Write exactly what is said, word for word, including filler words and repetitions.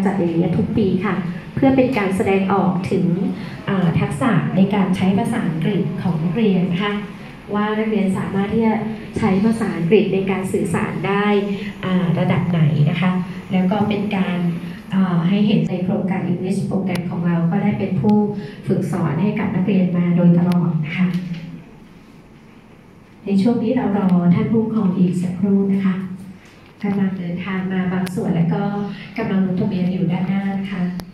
จัดอย่างนี้ทุกปีค่ะเพื่อเป็นการแสดงออกถึงทักษะในการใช้ภาษาอังกฤษของนักเรียนนะคะว่านักเรียนสามารถที่จะใช้ภาษาอังกฤษในการสื่อสารได้ระดับไหนนะคะแล้วก็เป็นการให้เห็นในโครงการ English โปรแกรมของเราก็ได้เป็นผู้ฝึกสอนให้กับนักเรียนมาโดยตลอดนะคะในช่วงนี้เรารอท่านผู้ปกครองอีกสักครู่นะคะกำลังเดินทางมาบางส่วนและก็กำลังลงทะเบียนอยู่ด้านหน้านะคะ